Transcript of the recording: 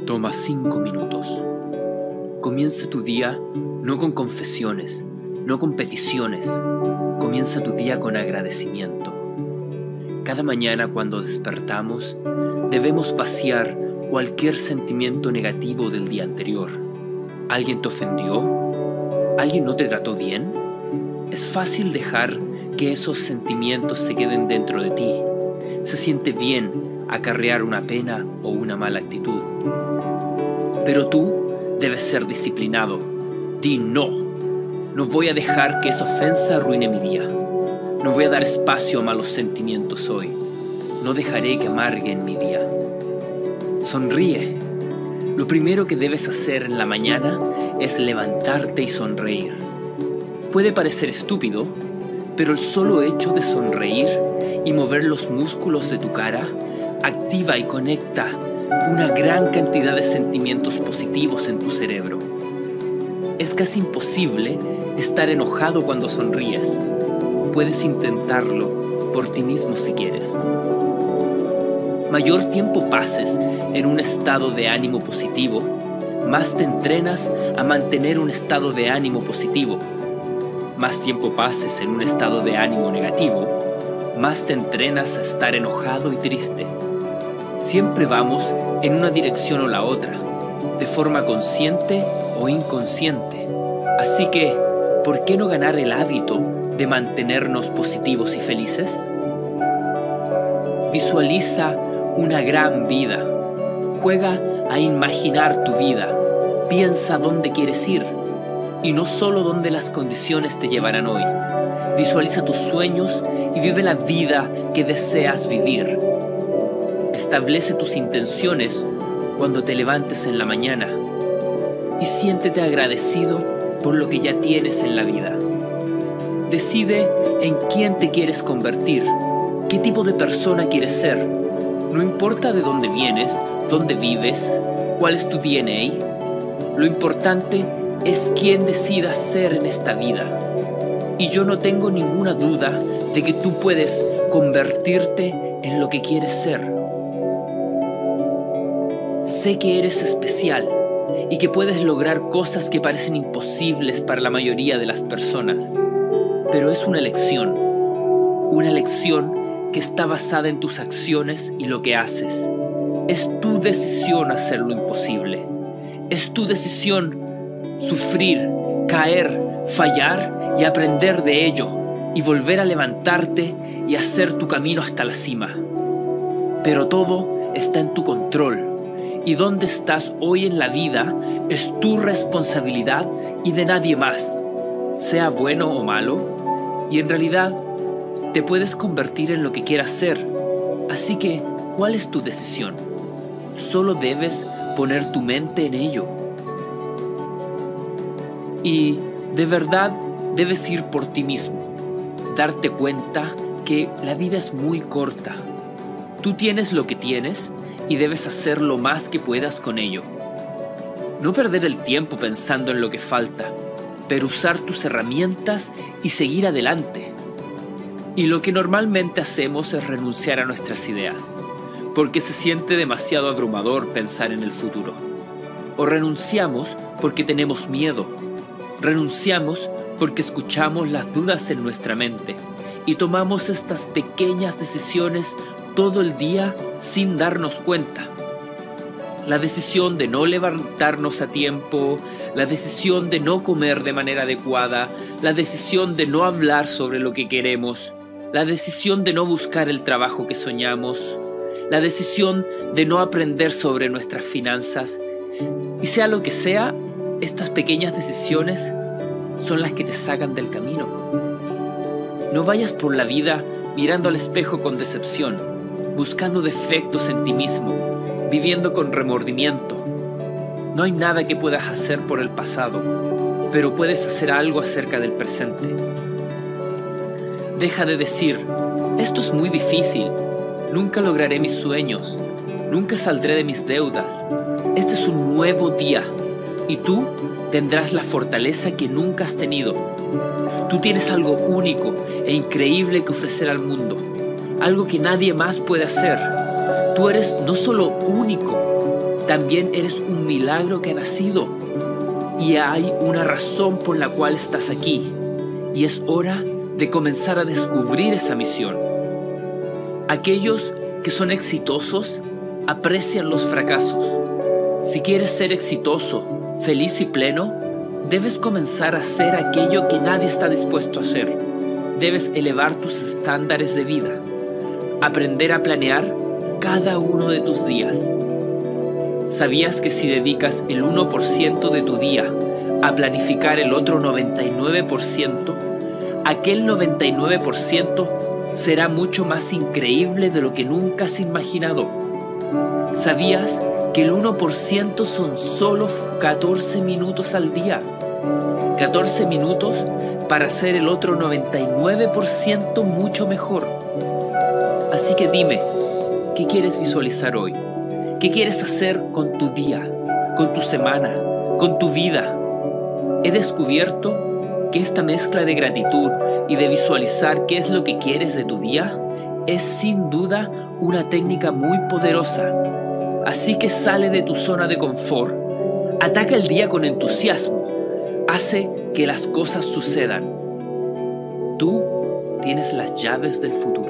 Toma 5 minutos. Comienza tu día no con confesiones, no con peticiones. Comienza tu día con agradecimiento. Cada mañana cuando despertamos, debemos vaciar cualquier sentimiento negativo del día anterior. ¿Alguien te ofendió? ¿Alguien no te trató bien? Es fácil dejar que esos sentimientos se queden dentro de ti. Se siente bien acarrear una pena o una mala actitud. Pero tú debes ser disciplinado. Di no. No voy a dejar que esa ofensa arruine mi día. No voy a dar espacio a malos sentimientos hoy. No dejaré que amarguen mi día. Sonríe. Lo primero que debes hacer en la mañana es levantarte y sonreír. Puede parecer estúpido, pero el solo hecho de sonreír y mover los músculos de tu cara activa y conecta una gran cantidad de sentimientos positivos en tu cerebro. Es casi imposible estar enojado cuando sonríes. Puedes intentarlo por ti mismo si quieres. Mayor tiempo pases en un estado de ánimo positivo, más te entrenas a mantener un estado de ánimo positivo. Más tiempo pases en un estado de ánimo negativo, más te entrenas a estar enojado y triste. Siempre vamos en una dirección o la otra, de forma consciente o inconsciente. Así que, ¿por qué no ganar el hábito de mantenernos positivos y felices? Visualiza una gran vida. Juega a imaginar tu vida. Piensa dónde quieres ir y no solo dónde las condiciones te llevarán hoy. Visualiza tus sueños y vive la vida que deseas vivir. Establece tus intenciones cuando te levantes en la mañana y siéntete agradecido por lo que ya tienes en la vida. Decide en quién te quieres convertir, qué tipo de persona quieres ser. No importa de dónde vienes, dónde vives, cuál es tu DNA. Lo importante es quién decidas ser en esta vida. Y yo no tengo ninguna duda de que tú puedes convertirte en lo que quieres ser. Sé que eres especial y que puedes lograr cosas que parecen imposibles para la mayoría de las personas. Pero es una elección que está basada en tus acciones y lo que haces. Es tu decisión hacer lo imposible. Es tu decisión sufrir, caer, fallar y aprender de ello y volver a levantarte y hacer tu camino hasta la cima. Pero todo está en tu control. Y dónde estás hoy en la vida es tu responsabilidad y de nadie más, sea bueno o malo, y en realidad te puedes convertir en lo que quieras ser. Así que, ¿cuál es tu decisión? Solo debes poner tu mente en ello. Y de verdad debes ir por ti mismo, darte cuenta que la vida es muy corta. Tú tienes lo que tienes y debes hacer lo más que puedas con ello. No perder el tiempo pensando en lo que falta, pero usar tus herramientas y seguir adelante. Y lo que normalmente hacemos es renunciar a nuestras ideas, porque se siente demasiado abrumador pensar en el futuro. O renunciamos porque tenemos miedo. Renunciamos porque escuchamos las dudas en nuestra mente y tomamos estas pequeñas decisiones todo el día sin darnos cuenta. La decisión de no levantarnos a tiempo, la decisión de no comer de manera adecuada, la decisión de no hablar sobre lo que queremos, la decisión de no buscar el trabajo que soñamos, la decisión de no aprender sobre nuestras finanzas. Y sea lo que sea, estas pequeñas decisiones son las que te sacan del camino. No vayas por la vida mirando al espejo con decepción, buscando defectos en ti mismo, viviendo con remordimiento. No hay nada que puedas hacer por el pasado, pero puedes hacer algo acerca del presente. Deja de decir, esto es muy difícil, nunca lograré mis sueños, nunca saldré de mis deudas. Este es un nuevo día y tú tendrás la fortaleza que nunca has tenido. Tú tienes algo único e increíble que ofrecer al mundo, algo que nadie más puede hacer. Tú eres no solo único, también eres un milagro que ha nacido. Y hay una razón por la cual estás aquí. Y es hora de comenzar a descubrir esa misión. Aquellos que son exitosos aprecian los fracasos. Si quieres ser exitoso, feliz y pleno, debes comenzar a hacer aquello que nadie está dispuesto a hacer. Debes elevar tus estándares de vida. Aprender a planear cada uno de tus días. ¿Sabías que si dedicas el 1% de tu día a planificar el otro 99%, aquel 99% será mucho más increíble de lo que nunca has imaginado? ¿Sabías que el 1% son solo 14 minutos al día? 14 minutos para hacer el otro 99% mucho mejor. Así que dime, ¿qué quieres visualizar hoy? ¿Qué quieres hacer con tu día, con tu semana, con tu vida? He descubierto que esta mezcla de gratitud y de visualizar qué es lo que quieres de tu día es sin duda una técnica muy poderosa. Así que sale de tu zona de confort, ataca el día con entusiasmo, hace que las cosas sucedan. Tú tienes las llaves del futuro.